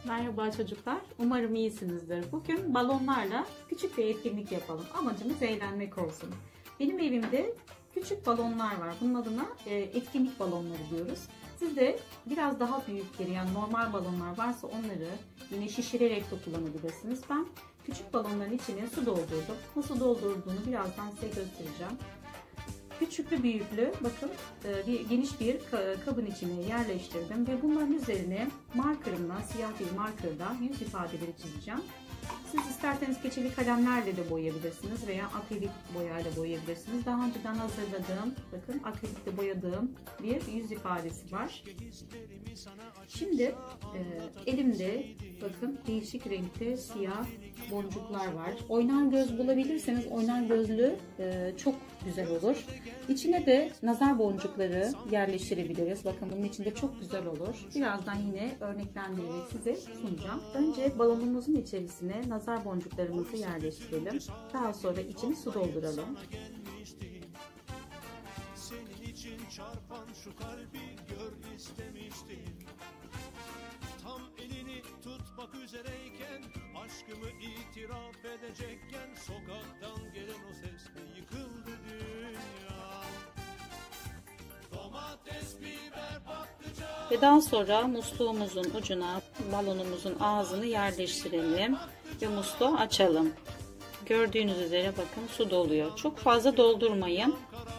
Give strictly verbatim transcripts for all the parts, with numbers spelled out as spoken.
Merhaba çocuklar. Umarım iyisinizdir. Bugün balonlarla küçük bir etkinlik yapalım. Amacımız eğlenmek olsun. Benim evimde küçük balonlar var. Bunun adına etkinlik balonları diyoruz. Siz de biraz daha büyükleri, yani normal balonlar varsa onları yine şişirerek de kullanabilirsiniz. Ben küçük balonların içine su doldurdum. Nasıl doldurduğunu birazdan size göstereceğim. Küçüklü büyüklü bakın bir geniş bir kabın içine yerleştirdim ve bunların üzerine markerımla, siyah bir markerla yüz ifadeleri çizeceğim. Siz isterseniz keçeli kalemlerle de boyayabilirsiniz veya akrilik boyayla boyayabilirsiniz. Daha önceden hazırladığım, bakın akrilikle boyadığım bir yüz ifadesi var. Şimdi e, elimde bakın değişik renkte siyah boncuklar var. Oynar göz bulabilirseniz oynar gözlü e, çok güzel olur. İçine de nazar boncukları yerleştirebiliriz. Bakın bunun içinde çok güzel olur. Birazdan yine örneklendirerek size sunacağım. Önce balonumuzun içerisine nazar boncuklarımızı yerleştirelim. Daha sonra içini su dolduralım. Senin için çarpan şu kalbi gör istemiştim. Tam elini tutmak üzereyken, aşkımı itiraf edecekken, sokaktan gelen o sesle yıkıldı dünya. Domates, biber, patlıcan. Ve daha sonra musluğumuzun ucuna balonumuzun ağzını yerleştirelim ve musluğu açalım. Gördüğünüz üzere bakın su doluyor. Çok fazla doldurmayın.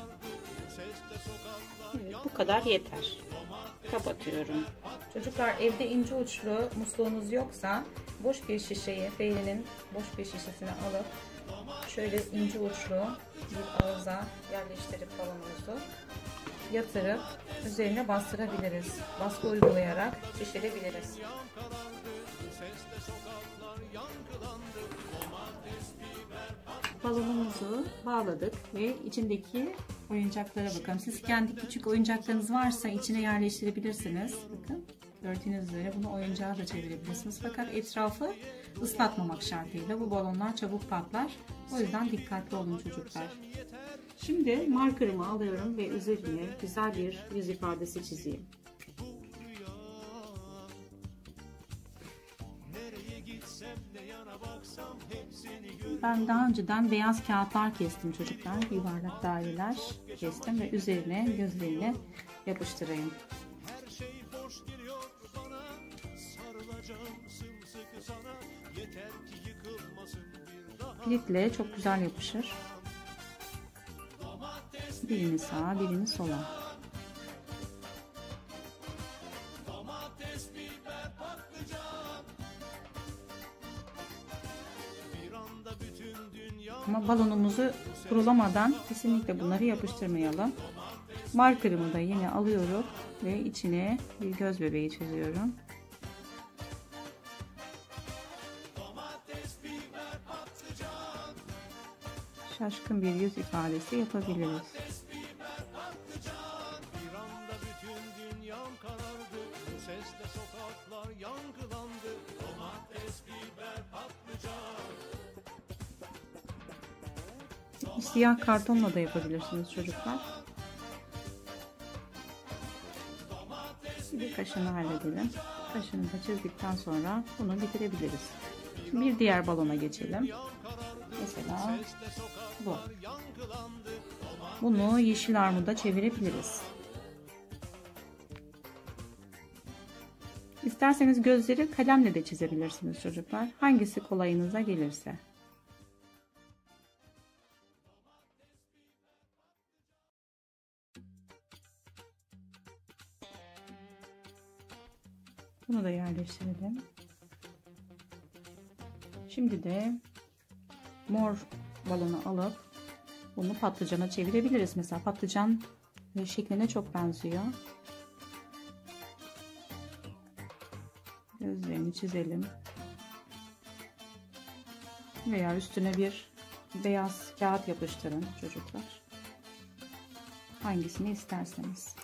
Evet, bu kadar yeter. Kapatıyorum. Çocuklar, evde ince uçlu musluğunuz yoksa boş bir şişeyi, Fairy'nin boş bir şişesini alıp şöyle ince uçlu bir ağza yerleştirip balonumuzu yatırıp üzerine bastırabiliriz. Baskı uygulayarak şişirebiliriz. Balonumuzu bağladık ve içindeki oyuncaklara bakalım. Siz kendi küçük oyuncaklarınız varsa içine yerleştirebilirsiniz. Bakın gördüğünüz üzere bunu oyuncağa da çevirebilirsiniz. Fakat etrafı ıslatmamak şartıyla bu balonlar çabuk patlar. O yüzden dikkatli olun çocuklar. Şimdi markerımı alıyorum ve üzerine güzel bir yüz ifadesi çizeyim. Ben daha önceden beyaz kağıtlar kestim çocuklar. Yuvarlak daireler kestim ve üzerine gözlerini yapıştırayım. Plitle çok güzel yapışır. Birini sağa, birini sola. Ama balonumuzu kurulamadan kesinlikle bunları yapıştırmayalım. Markerımı da yine alıyorum ve içine bir göz bebeği çiziyorum. Şaşkın bir yüz ifadesi yapabiliriz. Siyah kartonla da yapabilirsiniz çocuklar. Bir kaşını halledelim. Kaşını da çizdikten sonra bunu bitirebiliriz. Şimdi bir diğer balona geçelim. Mesela bu. Bunu yeşil armuda çevirebiliriz. İsterseniz gözleri kalemle de çizebilirsiniz çocuklar. Hangisi kolayınıza gelirse. Bunu da yerleştirelim. Şimdi de mor balonu alıp bunu patlıcana çevirebiliriz. Mesela patlıcan şekline çok benziyor. Gözlerini çizelim. Veya üstüne bir beyaz kağıt yapıştırın çocuklar. Hangisini isterseniz.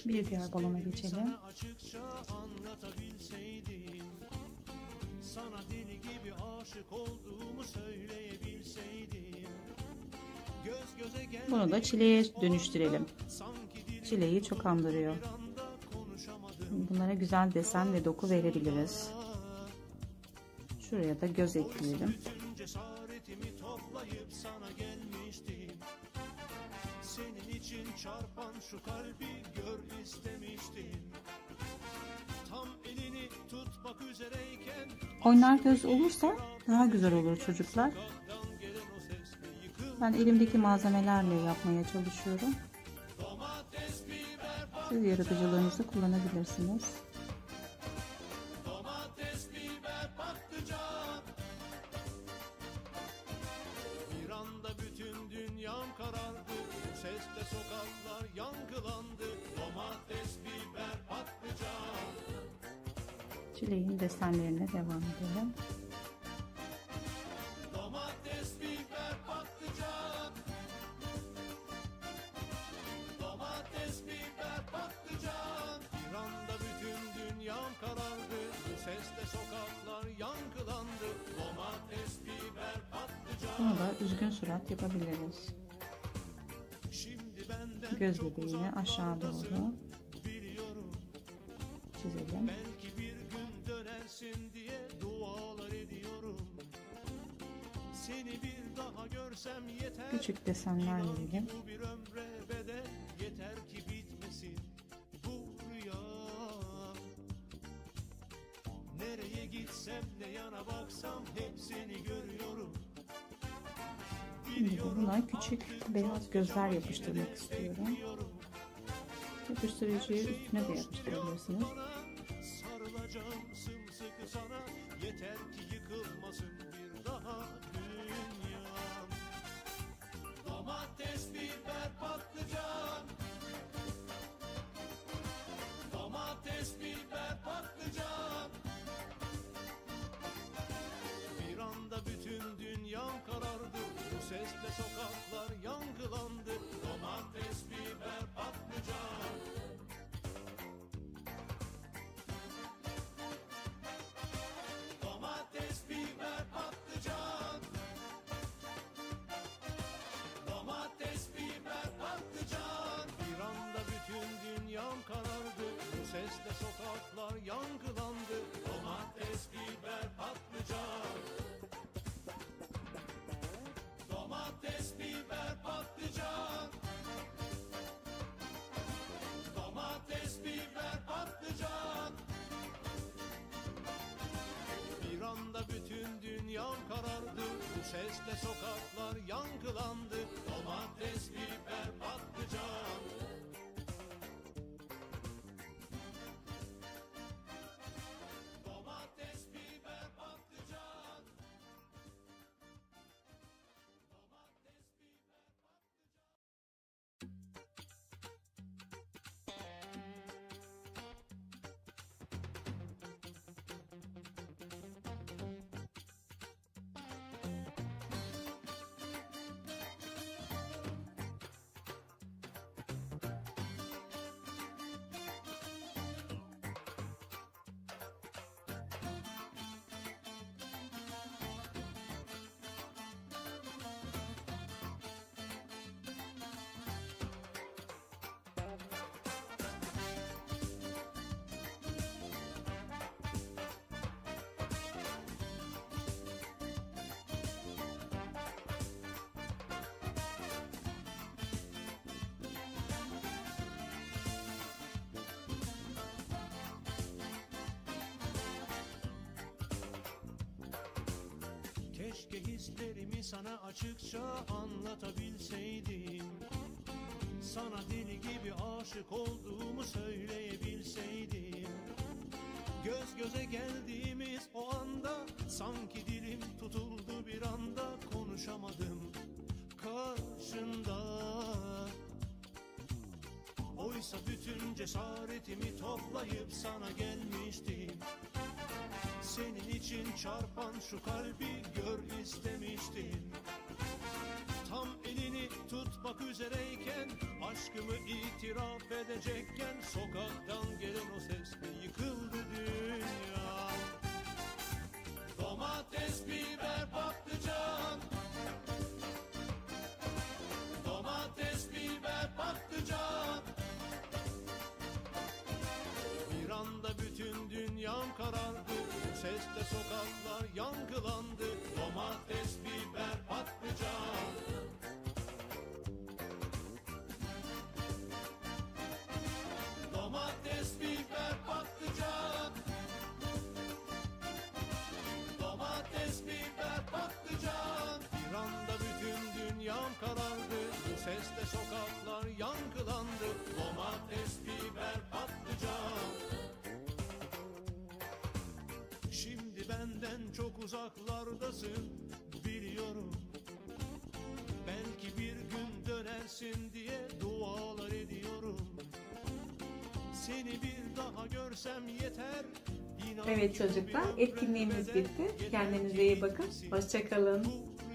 Bir diğer balona geçelim. Açıkça anlatabilseydim, sana deli gibi aşık olduğumu söyleyebilseydim, göz göze gel. Bunu da çileğe dönüştürelim. Çileği çok andırıyor. Bunlara güzel desen ve doku verebiliriz. Şuraya da göz ekleyelim. Cesaretimi toplayıp sana gelmiştim. Senin için çarpan şu kalbi gör istemiştim. Tam elini tutmak üzereyken Oynar göz olursa daha güzel olur çocuklar. Ben elimdeki malzemelerle yapmaya çalışıyorum. Siz yaratıcılığınızı kullanabilirsiniz. domates, biber, patlıcan. Bir anda bütün dünyam karardı. Sesle sokaklar yankılandı. Domates, biber, patlıcan. Çileğin desenlerine devam edelim. Domates, biber, patlıcan. Domates, biber, patlıcan. Bir anda bütün dünyam karardı. Sesle sokaklar yankılandı. Domates, biber, patlıcan. Bunu da üzgün surat yapabiliriz. Şimdi benden Göz çok bebeğini aşağı doğru biliyorum. çizelim. Belki bir gün dönersin diye dualar ediyorum. Seni bir daha görsem yeter. Küçük desenler verelim. Bu bir ömre bedel, yeter ki bitmesin bu rüya. Nereye gitsem ne yana baksam hep seni görüyorum. Şimdi de buna küçük beyaz gözler yapıştırmak istiyorum. Yapıştırıcıyı üstüne de yapıştırabilirsiniz. Sarılacağım sımsıkı sana, yeter ki yıkılmasın bir daha dünyam. Domates, biber, patlıcan. Domates, biber, patlıcan. Bir anda bütün dünyam karardı. Bu sesle sokaklar yankılandı. Domates, biber, patlıcan. Domates, biber, patlıcan. Domates, biber, patlıcan. Bir anda bütün dünyam karardı. Bu sesle sokaklar yankılandı. Domates, biber, patlıcan. Domates, biber, patlıcan. Domates, biber, patlıcan. Bir anda bütün dünyam karardı. Bu sesle sokaklar yankılandı. Domates, biber, patlıcan. Domates, biber, patlıcan. Domates, biber, patlıcan. Keşke hislerimi sana açıkça anlatabilseydim. Sana deli gibi aşık olduğumu söyleyebilseydim. Göz göze geldiğimiz o anda sanki dilim tutuldu bir anda, konuşamadım karşında. Oysa bütün cesaretimi toplayıp sana gelmiştim. Senin için çarpan şu kalbi gör istemiştim. Tam elini tutmak üzereyken Aşkımı itiraf edecekken sokaktan gelen o sesle yıkıldı dünya. Domates, biber, patlıcan. Domates, biber, patlıcan. Bir anda bütün dünyam karardı. Bu sesle sokaklar yankılandı. Domates, biber, patlıcan. Domates, biber, patlıcan. Domates, biber, patlıcan. Bir anda bütün dünyam karardı. Bu sesle sokaklar yankılandı. Domates, biber, patlıcan. Şimdi benden çok uzaklardasın, biliyorum. Belki bir gün dönersin diye dualar ediyorum. Seni bir daha görsem yeter. İnan Evet çocuklar, etkinliğimiz bitti. Kendinize iyi bakın. Hoşça kalın. bu